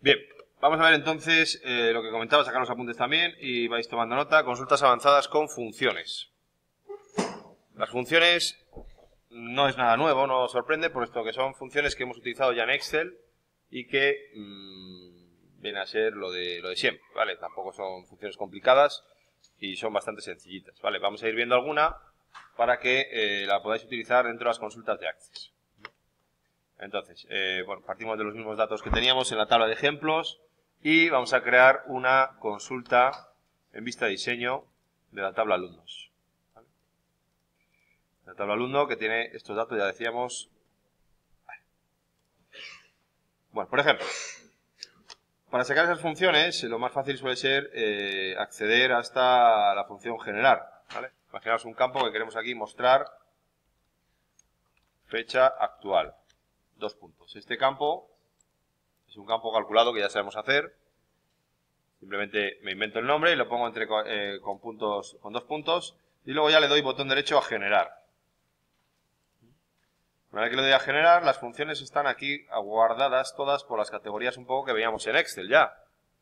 Bien, vamos a ver entonces lo que comentaba, sacar los apuntes también y vais tomando nota. Consultas avanzadas con funciones. Las funciones no es nada nuevo, no os sorprende, puesto que son funciones que hemos utilizado ya en Excel y que viene a ser lo de siempre, ¿vale? Tampoco son funciones complicadas y son bastante sencillitas, ¿vale? Vamos a ir viendo alguna para que la podáis utilizar dentro de las consultas de Access. Entonces, bueno, partimos de los mismos datos que teníamos en la tabla de ejemplos y vamos a crear una consulta en vista de diseño de la tabla alumnos. ¿Vale? La tabla alumno que tiene estos datos, ya decíamos. Bueno, por ejemplo, para sacar esas funciones, lo más fácil suele ser acceder hasta la función generar. ¿Vale? Imaginaos un campo que queremos aquí mostrar fecha actual. 2 puntos. Este campo es un campo calculado que ya sabemos hacer. Simplemente me invento el nombre y lo pongo con 2 puntos. Y luego ya le doy botón derecho a generar. Una vez que le doy a generar, las funciones están aquí guardadas todas por las categorías un poco que veíamos en Excel ya.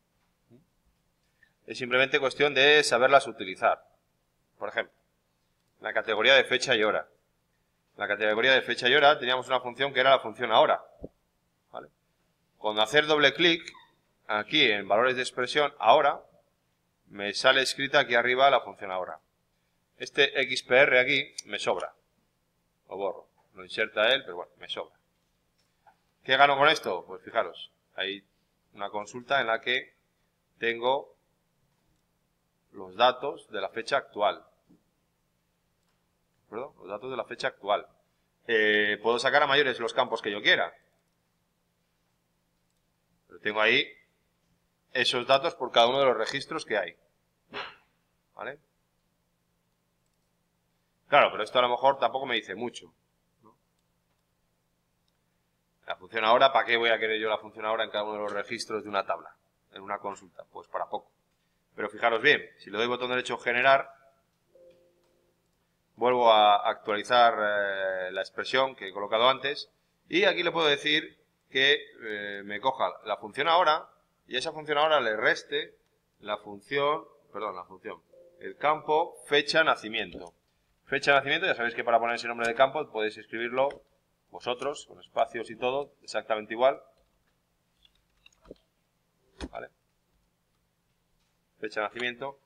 Es simplemente cuestión de saberlas utilizar. Por ejemplo, la categoría de fecha y hora. En la categoría de fecha y hora teníamos una función que era la función ahora. ¿Vale? Con hacer doble clic, aquí en valores de expresión, ahora, me sale escrita aquí arriba la función ahora. Este XPR aquí me sobra. Lo borro. Lo inserta él, pero bueno, me sobra. ¿Qué gano con esto? Pues fijaros, hay una consulta en la que tengo los datos de la fecha actual. ¿De acuerdo? Los datos de la fecha actual. Puedo sacar a mayores los campos que yo quiera. Pero tengo ahí esos datos por cada uno de los registros que hay. ¿Vale? Claro, pero esto a lo mejor tampoco me dice mucho. ¿No? La función ahora, ¿para qué voy a querer yo la función ahora en cada uno de los registros de una tabla? En una consulta, pues para poco. Pero fijaros bien, si le doy botón derecho generar, vuelvo a actualizar la expresión que he colocado antes y aquí le puedo decir que me coja la función ahora y a esa función ahora le reste el campo fecha nacimiento. Fecha de nacimiento, ya sabéis que para poner ese nombre de campo podéis escribirlo vosotros, con espacios y todo, exactamente igual. ¿Vale? Fecha de nacimiento.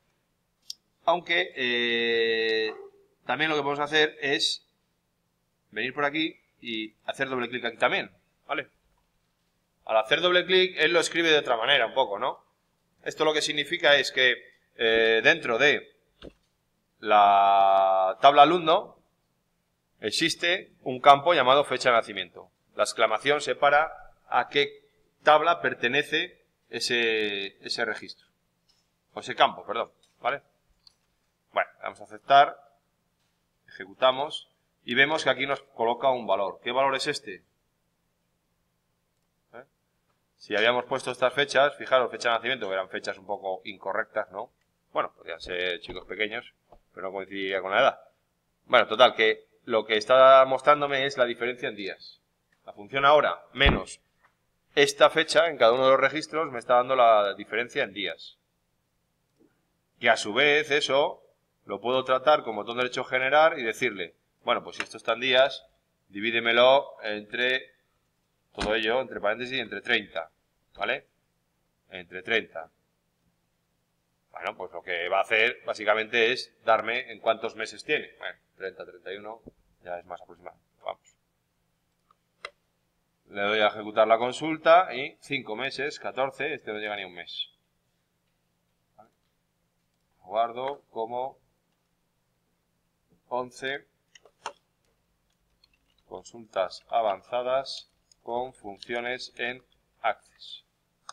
Aunque también lo que podemos hacer es venir por aquí y hacer doble clic aquí también. ¿Vale? Al hacer doble clic, él lo escribe de otra manera un poco, ¿no? Esto lo que significa es que dentro de la tabla alumno existe un campo llamado fecha de nacimiento. La exclamación separa a qué tabla pertenece ese registro. O ese campo, perdón. ¿Vale? Bueno, vamos a aceptar. Ejecutamos. Y vemos que aquí nos coloca un valor. ¿Qué valor es este? Si habíamos puesto estas fechas, fijaros, fecha de nacimiento, que eran fechas un poco incorrectas, ¿no? Bueno, podrían ser chicos pequeños, pero no coincidiría con la edad. Bueno, total, que lo que está mostrándome es la diferencia en días. La función ahora menos esta fecha en cada uno de los registros me está dando la diferencia en días. Que a su vez eso lo puedo tratar con botón derecho generar y decirle, bueno, pues si esto está en días, divídemelo entre todo ello, entre paréntesis, entre 30. ¿Vale? Entre 30. Bueno, pues lo que va a hacer básicamente es darme en cuántos meses tiene. Bueno, 30, 31, ya es más aproximado. Vamos. Le doy a ejecutar la consulta y 5 meses, 14, este no llega ni a un mes. ¿Vale? Guardo como 11 consultas avanzadas con funciones en Access.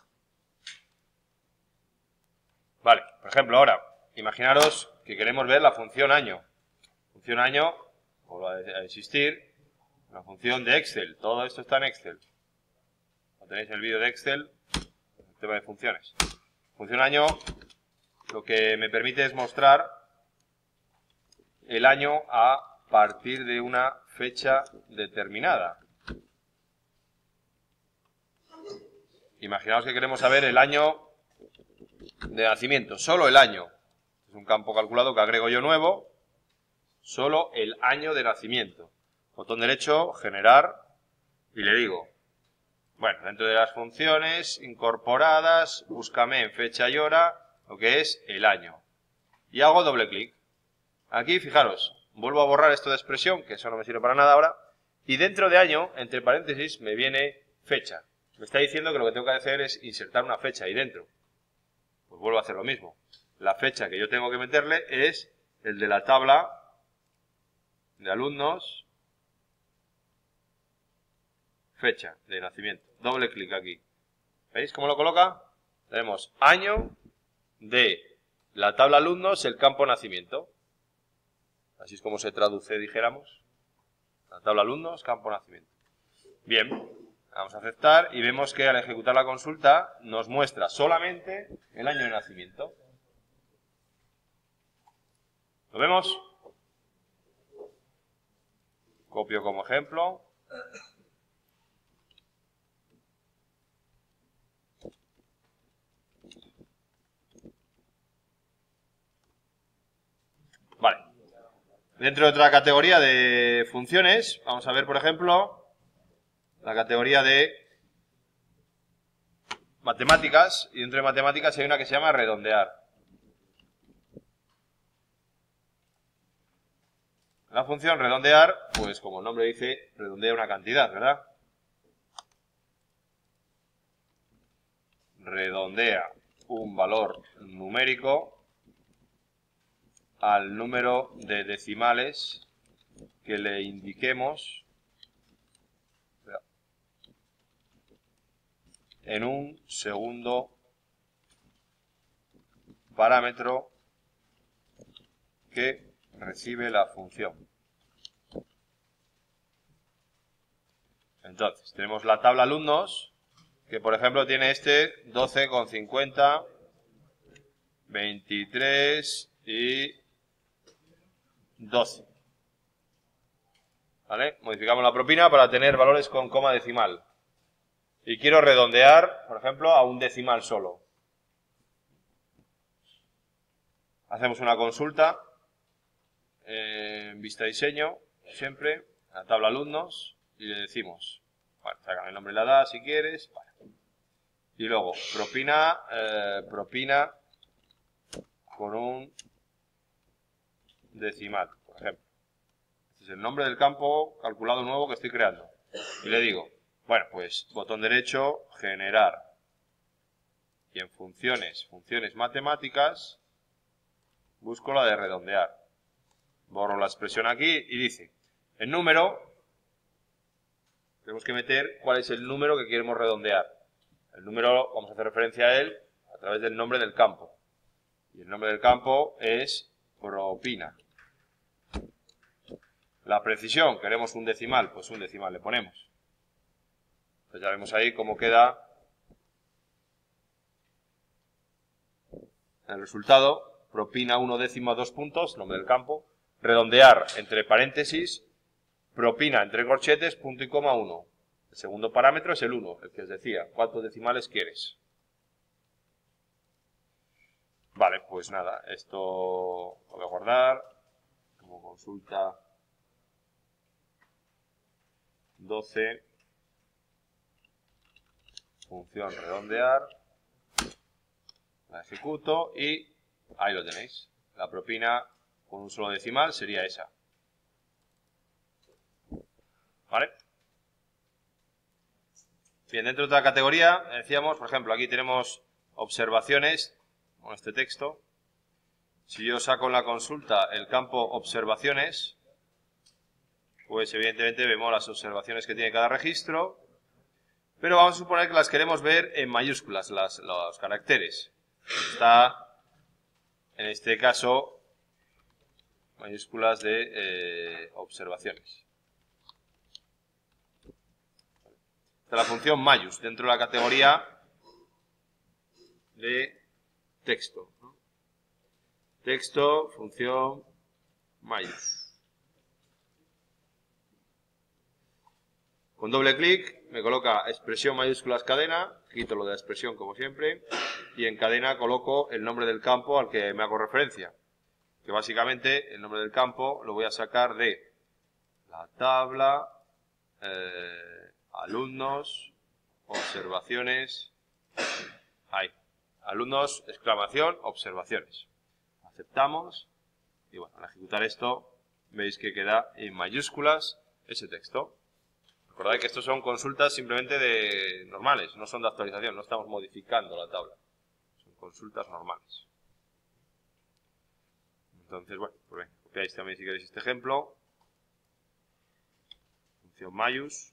Vale, por ejemplo, ahora, imaginaros que queremos ver la función año. Función año, vuelve a existir, una función de Excel. Todo esto está en Excel. Tenéis el vídeo de Excel, el tema de funciones. Función año, lo que me permite es mostrar el año a partir de una fecha determinada. Imaginaos que queremos saber el año de nacimiento, solo el año. Es un campo calculado que agrego yo nuevo, solo el año de nacimiento. Botón derecho, generar, y le digo, bueno, dentro de las funciones incorporadas, búscame en fecha y hora lo que es el año. Y hago doble clic. Aquí, fijaros, vuelvo a borrar esto de expresión, que eso no me sirve para nada ahora, y dentro de año, entre paréntesis, me viene fecha. Me está diciendo que lo que tengo que hacer es insertar una fecha ahí dentro. Pues vuelvo a hacer lo mismo. La fecha que yo tengo que meterle es el de la tabla de alumnos, fecha de nacimiento. Doble clic aquí. ¿Veis cómo lo coloca? Tenemos año de la tabla alumnos, el campo nacimiento. Así es como se traduce, dijéramos. La tabla alumnos, campo nacimiento. Bien, vamos a aceptar y vemos que al ejecutar la consulta nos muestra solamente el año de nacimiento. ¿Lo vemos? Copio como ejemplo. Vale. Dentro de otra categoría de funciones, vamos a ver, por ejemplo, la categoría de matemáticas. Y dentro de matemáticas hay una que se llama redondear. La función redondear, pues como el nombre dice, redondea una cantidad, ¿verdad? Redondea un valor numérico al número de decimales que le indiquemos en un segundo parámetro que recibe la función. Entonces, tenemos la tabla alumnos, que por ejemplo tiene 12,50, 23 y 12. ¿Vale? Modificamos la propina para tener valores con coma decimal. Y quiero redondear, por ejemplo, a un decimal solo. Hacemos una consulta en vista diseño, siempre, la tabla alumnos, y le decimos, bueno, sacan el nombre y la edad si quieres, vale. Y luego, propina con un decimal, por ejemplo. Este es el nombre del campo calculado nuevo que estoy creando. Y le digo, bueno, pues botón derecho, generar. Y en funciones matemáticas, busco la de redondear. Borro la expresión aquí y dice, el número, tenemos que meter cuál es el número que queremos redondear. El número, vamos a hacer referencia a él a través del nombre del campo. Y el nombre del campo es propina. La precisión, queremos un decimal, pues un decimal le ponemos. Pues ya vemos ahí cómo queda el resultado. Propina 1 décimo 2 puntos, nombre del campo. Redondear entre paréntesis, propina entre corchetes, punto y coma 1. El segundo parámetro es el 1, el que os decía. ¿Cuántos decimales quieres? Vale, pues nada, esto lo voy a guardar como consulta 12, función redondear, la ejecuto y ahí lo tenéis. La propina con un solo decimal sería esa. ¿Vale? Bien, dentro de otra categoría, decíamos, por ejemplo, aquí tenemos observaciones con este texto. Si yo saco en la consulta el campo observaciones, pues evidentemente vemos las observaciones que tiene cada registro, pero vamos a suponer que las queremos ver en mayúsculas, los caracteres. Está, en este caso, mayúsculas de observaciones. Esta es la función mayús dentro de la categoría de texto. Texto, función mayús. Con doble clic me coloca expresión mayúsculas cadena, quito lo de la expresión como siempre, y en cadena coloco el nombre del campo al que me hago referencia. Que básicamente el nombre del campo lo voy a sacar de la tabla, alumnos, observaciones, ahí, alumnos, exclamación, observaciones. Aceptamos, y bueno, al ejecutar esto, veis que queda en mayúsculas ese texto. Recordad que estos son consultas simplemente normales, no son de actualización, no estamos modificando la tabla. Son consultas normales. Entonces, bueno, pues bien, copiáis también si queréis este ejemplo. Función mayús.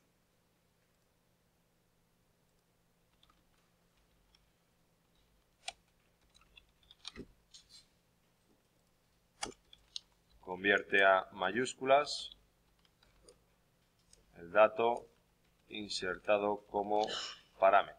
Convierte a mayúsculas el dato insertado como parámetro.